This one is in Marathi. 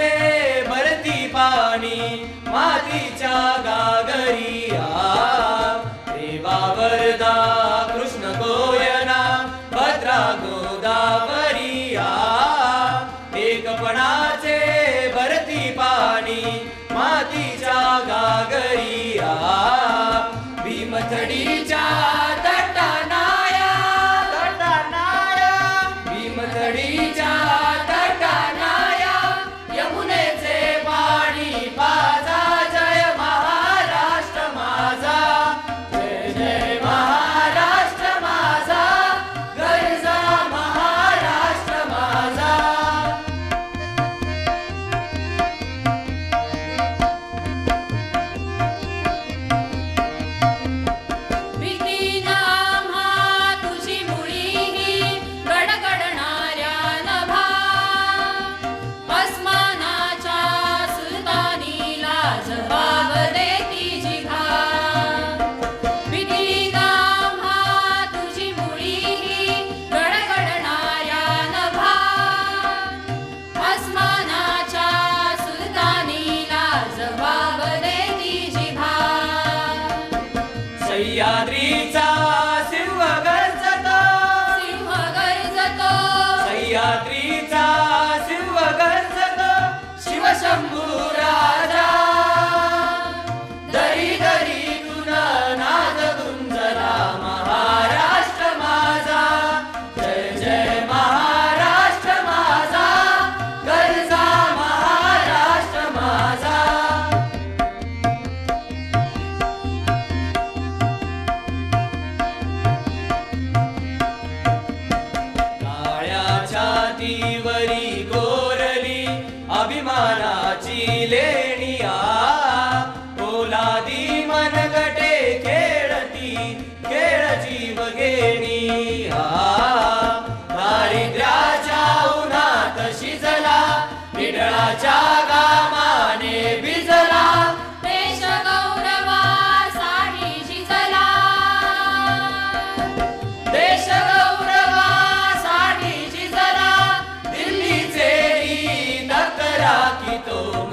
भरती पाणी मातीच्या गागरिया रेवा वरदा कृष्ण गोयना भद्रा गोदावरिया एकपणाचे भरती पाणी मातीच्या गागरिया भीमथडीच्या तटानाया भीमथडीच्या तटानाया यमुनेचे पाणी पाजा जय महाराष्ट्र माझा जय जय महाराष्ट्र माझा गरजा महाराष्ट्र माझा सह्याद्रीचा सिंह गरजतो सह्याद्रीचा सिंह गरजतो शिवशंभू राजा दरी दरीतून नाद गुंजला महाराष्ट्र माझा जय जय महाराष्ट्र माझा गरजा महाराष्ट्र माझा छातीवरी गोरली अभिमानाची लेणिया पोलादी मनगटे खेळती खेळ जीव घेणिया दारिद्र्याच्या उन्हात शिजला विडळाच्या गामाने भिजला देश गौरवासाठी शिजला देश गौरवासाठी शिजला दिल्लीचे तकरा की तो